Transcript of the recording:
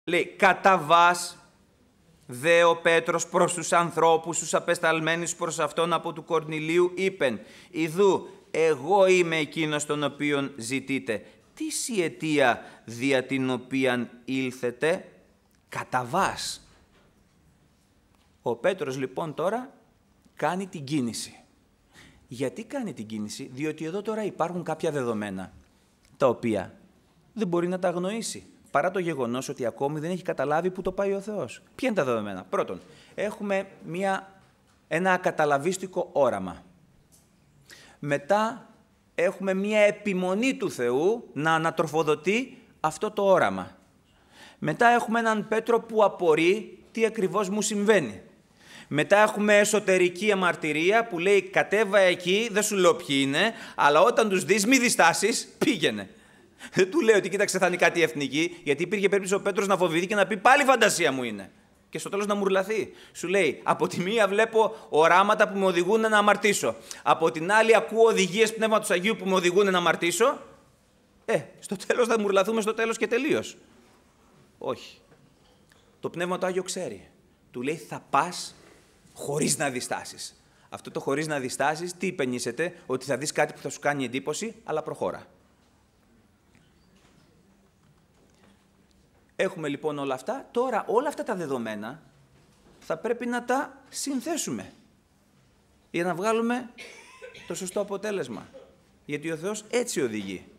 Λέει, κατά βάς, δε ο Πέτρος προς τους ανθρώπους, τους απεσταλμένους προς αυτόν από του Κορνηλίου, είπεν, «Ιδού, εγώ είμαι εκείνος τον οποίον ζητείτε. Τι η αιτία δια την οποίαν ήλθετε?» Κατά βάς. Ο Πέτρος λοιπόν τώρα κάνει την κίνηση. Γιατί κάνει την κίνηση? Διότι εδώ τώρα υπάρχουν κάποια δεδομένα, τα οποία δεν μπορεί να τα αγνοήσει, παρά το γεγονός ότι ακόμη δεν έχει καταλάβει που το πάει ο Θεός. Ποια είναι τα δεδομένα? Πρώτον, έχουμε ένα ακαταλαβίστικο όραμα. Μετά έχουμε μία επιμονή του Θεού να ανατροφοδοτεί αυτό το όραμα. Μετά έχουμε έναν Πέτρο που απορεί τι ακριβώς μου συμβαίνει. Μετά έχουμε εσωτερική αμαρτυρία που λέει κατέβα εκεί, δεν σου λέω ποιοι είναι, αλλά όταν τους δεις μη διστάσεις, πήγαινε. Δεν του λέει ότι κοίταξε θα είναι κάτι εθνική, γιατί υπήρχε περίπτωση ο Πέτρος να φοβηθεί και να πει πάλι φαντασία μου είναι. Και στο τέλος να μουρλαθεί. Σου λέει, από τη μία βλέπω οράματα που με οδηγούν να αμαρτήσω. Από την άλλη ακούω οδηγίες Πνεύματος Αγίου που με οδηγούν να αμαρτήσω. Στο τέλος θα μουρλαθούμε στο τέλος και τελείως. Όχι. Το Πνεύμα το Άγιο ξέρει. Του λέει θα πας χωρίς να διστάσεις. Αυτό το χωρίς να διστάσεις τι υπενήσεται? Ότι θα δεις κάτι που θα σου κάνει εντύπωση, αλλά προχώρα. Έχουμε λοιπόν όλα αυτά. Τώρα όλα αυτά τα δεδομένα θα πρέπει να τα συνθέσουμε για να βγάλουμε το σωστό αποτέλεσμα. Γιατί ο Θεός έτσι οδηγεί.